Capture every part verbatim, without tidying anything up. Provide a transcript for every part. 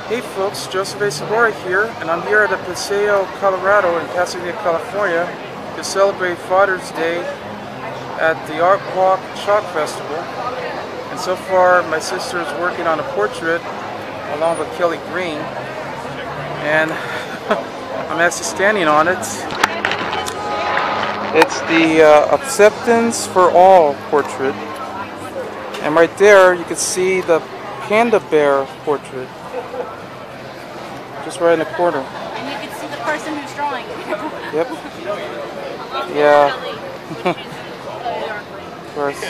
Hey folks, Joseph A. Sobora here, and I'm here at the Paseo Colorado in Pasadena, California to celebrate Father's Day at the ArtWalk Chalk Festival. And so far my sister is working on a portrait along with Kelly Green, and I'm actually standing on it. It's the uh, Acceptance for All portrait, and right there you can see the panda bear portrait. Just right in the corner. And you can see the person who's drawing. Yep. Yeah. Of course.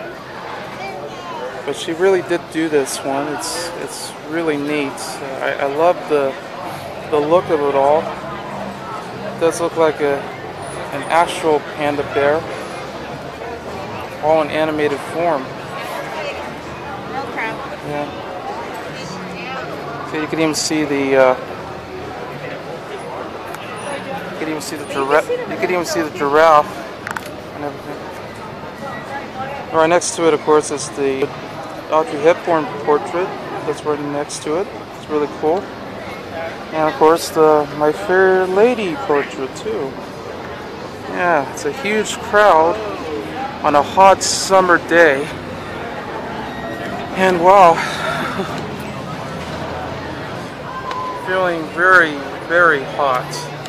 But she really did do this one. It's it's really neat. I, I love the the look of it all. It does look like a an actual panda bear, all in animated form. No crap. Yeah. So you can even see the uh, you can even see the giraffe. You can even see the giraffe and everything. Right next to it, of course, is the Audrey Hepburn portrait. That's right next to it. It's really cool. And of course, the My Fair Lady portrait too. Yeah, it's a huge crowd on a hot summer day. And wow. Feeling very, very hot.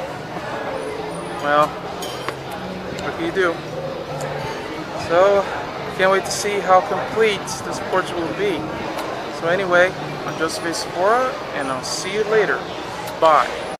Well, what can you do? So, can't wait to see how complete this portrait will be. So anyway, I'm Joseph A. Sobora, and I'll see you later. Bye.